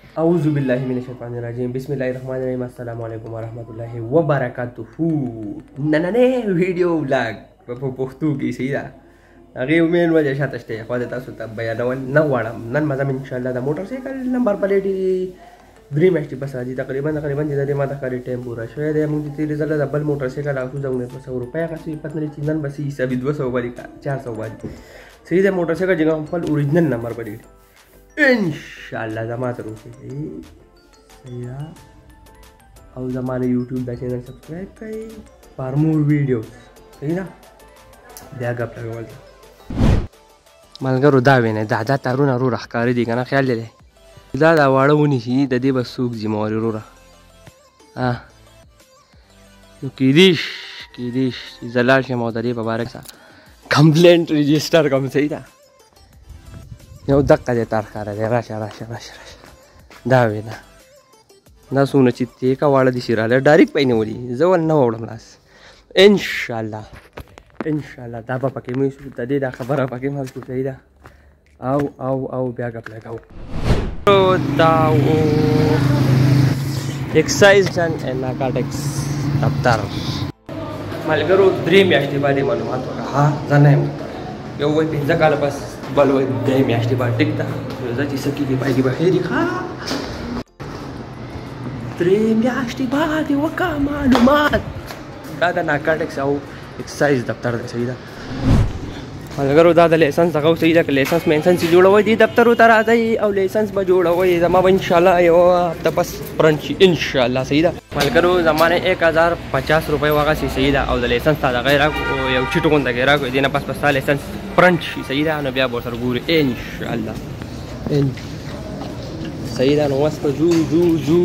أعوذ بالله من الشيطان الرجيم بسم الله الرحمن الرحيم السلام عليكم ورحمة الله وبركاته نننه فيديو vlog بپختو کې سیدا هغه مين وجه شاته شته خو د تاسو ته بیانول نه وړم نن مزه ان شاء الله د موټر سایکل نمبر پلیټ درې میاشتې بس راځي تقریبا د ما د کاري ټایم پورا شوی دی موږ ته رزلټ د بل موټر سایکل او څو 200 روپیا غسي پتنې چې نن بس حساب 200 باندې 400 باندې سیدا موټر سایکل جګه خپل اوریجنل نمبر پلیټ ان شاء الله زما ته روسي سیدا او زما د یوټیوب د چینل سبسکرایب کړئ فار مور ویډیو سیدا بیا غپ لګول ملګرو دا وینه دا تارونه رو راخکاری دي کنه خیال لري دا واړه ونی شي د دې بسوک ذمہواری رو را نو کیدیش زلال شه مودری مبارک سا کمپلینټ رجستر کوم سیدا یو دقه دې تار کار دی راشه دا وینا دا سونه چې ته کا واړه دي شیراله ډایرکټ پاینه ولي زول نه وړم لاس ان شاء الله دا په پکې مې شو ته دې دا خبره پکې مې شو سیدا او بیا غپ لګاو دا ایکسایز اند نارکوټکس دفتر ملګرو درې میاشتې باندې معلومات وکړه ځنه یو وای پنځه کاله بس بل وای درې میاشتې باندې ټیک ده زه چې سکی کې پای کې بخیری درې میاشتې باندې وکړه معلومات دا د نارکوټکس او ایکسایز دفتر دی سیدا ملګرو دا د لایسنس دغه سیدا که لایسنس مینسن چې جوړوي دي دفتر ته راځي او لایسنس به جوړوي زما به ان شاء الله یو هفته پس پرنټ شي ان شاء الله سیدا ملګرو زمانه 1050 روپۍ واغسي سیدا او د لایسنس تا د غیر یو چټو غونډه کې راغی دینه پس لایسنس پرنټ شي سیدا نو بیا به سره ګوري ان شاء الله ان سیدا نو واسطه جو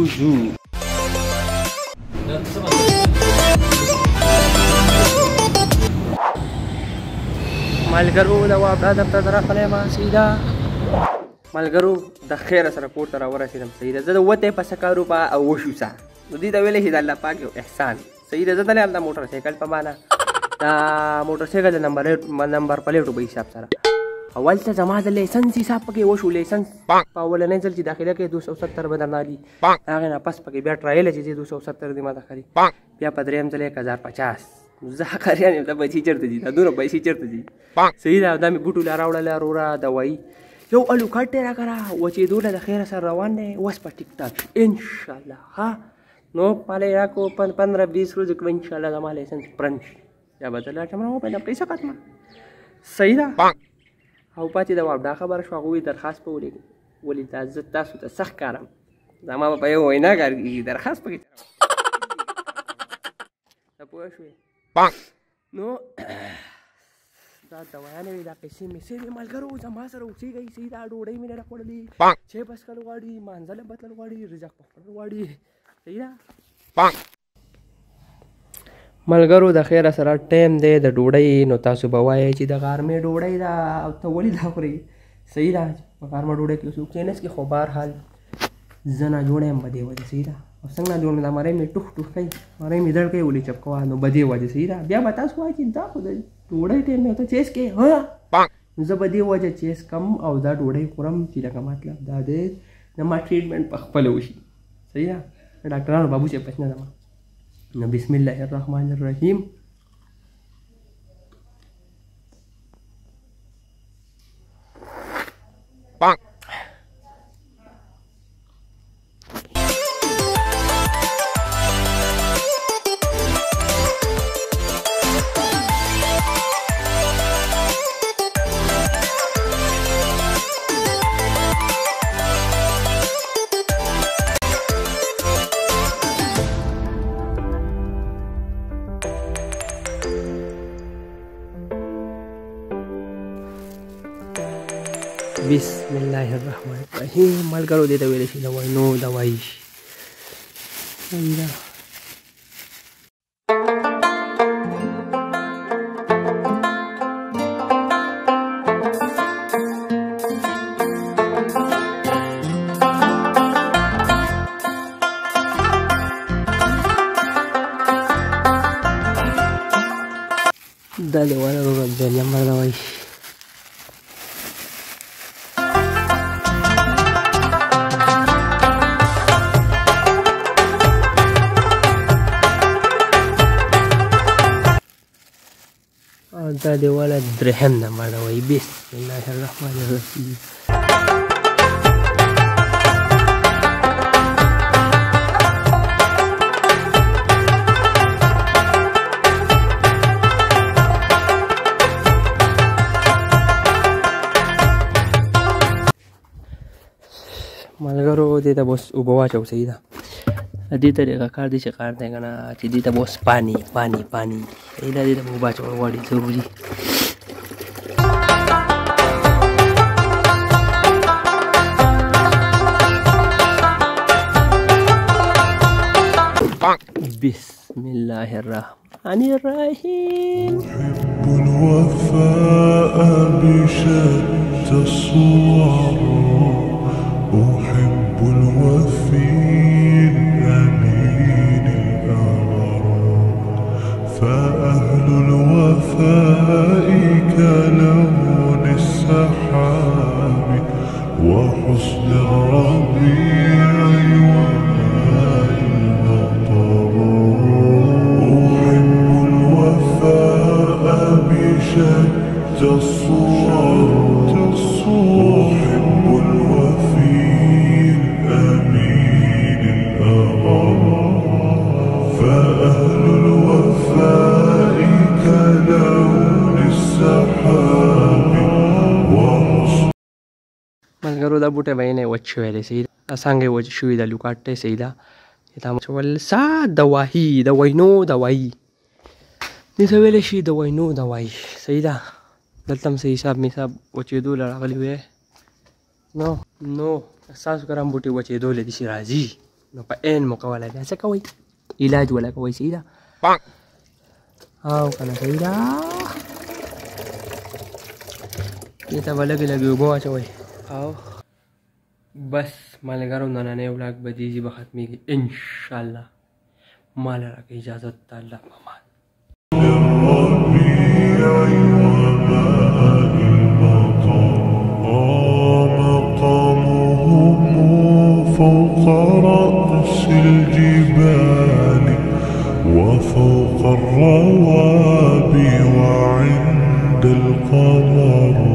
ملګرو دا وابدا دفتر ته راغلی ما سیدا ملګرو د خیره سره کور ته راورسېدم سیدا زه د وته په سکارو په او وشو سا نو دې ته ویلې چې د الله پاک یو احسان سیدا زه دلې د موټر سایکل په معنا دا موټر سایکل د نمبر پلیټو په حساب سره اول ته زما د لایسنس حساب پکې وشو لایسنس په اولنۍ ځل چې داخله کې 270 به درنه دي هغې نه پس پکې بیا ټرایل چې 270 دي ما داخلي بیا په درېیم ځل 1050 زه حقریان یم دا پیسې چېرته دي دا دومره پیسې چېرته دي صحیح ده دا مې بوټو له راوړله وروره دوایي یو الوکاټ دی راکړه وچېدو له د خیره سره روان دی اوس په ټیک ټاک شي انشاءالله نو پاله راکو 15-20 ورځې کړو انشاءالله زما لایسنس پرنټ شي بیا به زه لاړ شم نو پیدا پیسه ختمه صحیح ده او پاتې د وابدا خبره شوه هغوی درخواست په ولیکو ولې دا زه تاسو ته سخت کارم زما به په یو وینا کار کېږي درخواست پکې ته پوه شوې نو دا دوایانې وې دا پیسې میسې وې ملګرو زما سره اوسېږئ صحیح دا ډوډۍ مې نه ده خوړلې چای به څښل غواړي مانځله به تلل غواړي رزق په خوړل غواړي صحیح ده ملګرو د خیره سره ټایم دی د ډوډۍ نو تاسو به وایئ چې د غرمې ډوډۍ ده او ته ولې دا خورې صحیح ده په غرمه ډوډۍ کې څوک کېناست کې خو بهرحال زه ناجوړه یم په دې وجې صحیح ده او څنګه ناجوړ مې دا مرۍ مې ټوخ کوي مرۍ مې درد کوي ولې چپ کوه نو په دې وجې صحیح ده بیا به تاسو وایئ چې دا خو د ډوډۍ ټایم دی ته چیس کې زه په دې وجه چیس کم او دا ډوډۍ خورم چې لکه مطلب دا دی زما ټریټمنټ په خپله وشي صحیح ده ډاکټرانو بابو صاحب پس نه ده نو بسم الله الرحمن الرحیم بسم الله الرحمن الرحیم ملګرو دې ته ویلی شي دوای نو دوایي شي صحیح ده دا لیواله روغ د نمبر دوایي شي kita di wala dirham na maraway. Bismillahirrahmanirrahim. Malgaro dita bos ubawa chow sayida. Dita deka kar di shakar tenga na dita bos pani. Sayida dita ubawa chow wadi zaruri. Bismillahirrahmanirrahim. أحب الوفي الأمين الأغر فأهل الوفاء كلون السحاب وحسن الربيع وماء المطر أحب الوفاء بشتى الصور أحب الوفي الأمين الأغر فأهل الوفاء كلون السحاب وحسن Malgaro da bute bayne wachwele sayida. Asange wachwi da lukatte sayida. Ita wal sa dawahi dawaino dawahi. Nisawele shi dawaino dawahi sayida. Daltam se hisab misab wachedo la ragli we. No احساس كرام بوتي وجه دولة دي شرازي نو بين مقاولة ده سكوي علاج ولا كوي سيدا كنا سيدا kita lagi bawa coy بس malgaro nanane vlog badi bakat mi inshallah malara ki ijazat Allah paman فوق رأس الجبال وفوق الروابي وعند القمر